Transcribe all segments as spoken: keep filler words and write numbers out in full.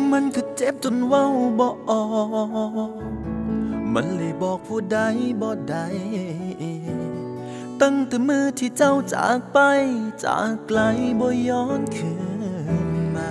มันก็เจ็บจนเว้าบ่ออกมันเลยบอกผู้ใดบ่ได้ตั้งแต่มือที่เจ้าจากไปจากไกลบ่ย้อนคืนมา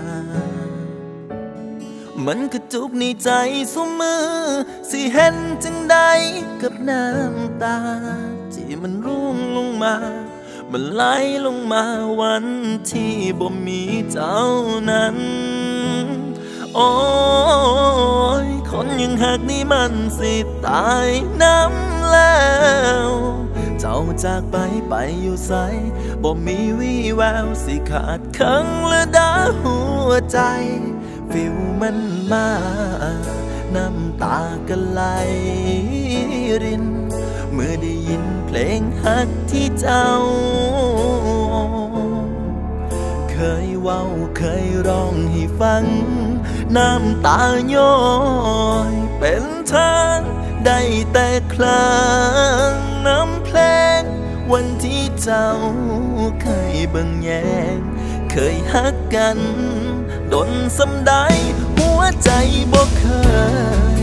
มันกระจุกในใจสุมือสิเห็นจังใดกับน้ำตาที่มันร่วงลงมามันไหลลงมาวันที่บ่มีเจ้านั้นโอ้ยคนยังหักนี่มันสิตายน้ำแล้วเจ้าจากไปไปอยู่ไสบ่มีวี่แววสิขาดคังและดาหัวใจฟิวมันมาน้ำตาก็ไหลรินเมื่อได้ยินเพลงฮักที่เจ้าเคยเว้าเคยร้องให้ฟังน้ำตาย้อยเป็นทางได้แต่คลางน้ำเพลงวันที่เจ้าเคยเบิ่งแยงเคยฮักกันดนสำได้หัวใจบ่เคย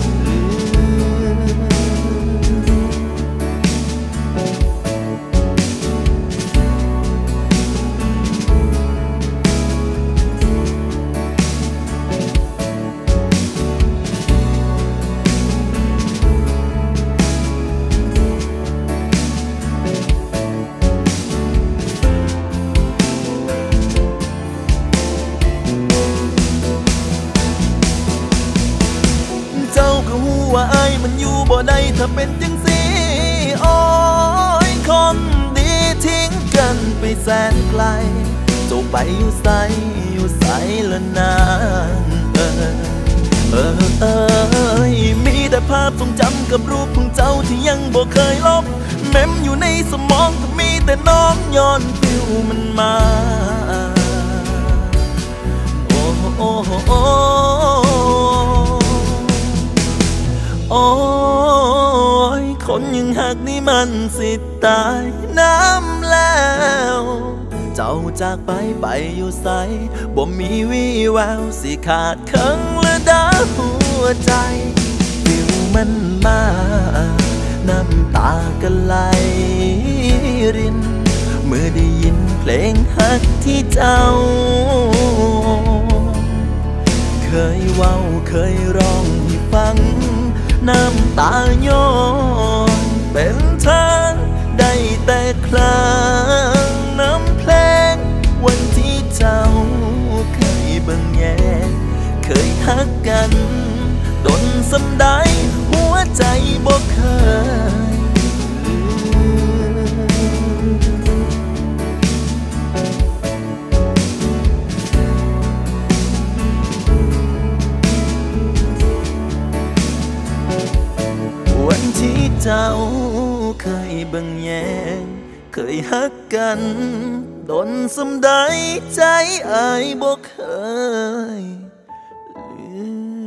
ว่าไอ้มันอยู่บ่ได้ถ้าเป็นจังสิโอ้ยคนดีทิ้งกันไปแสนไกลเจ้าไปอยู่ไสอยู่ไสละนานเออเออเออมีแต่ภาพทรงจำกับรูปของเจ้าที่ยังบ่เคยลบเมมอยู่ในสมองก็มีแต่น้องย้อนฟิวมันมาโอ้โอ้โอ้โอ้ยคนยังหักนี่มันสิตายน้ำแล้วเจ้าจากไปไปอยู่ไสบ่มีวี่แววสิขาดคังและดาหัวใจฟิวมันมาน้ำตาก็ไหลรินเมื่อได้ยินเพลงฮักที่เจ้าเคยเว้าเคยร้องให้ฟังน้ำตาย้อนเป็นทางได้แต่คลางน้ำเพลงวันที่เจ้าเคยเบิ่งแยงเคยฮักกันดนสำได้หัวใจบ่เคยวันที่เจ้าเคยเบิ่งแยงเคยฮักกันดนสำได้ใจอายบ่เคยลืม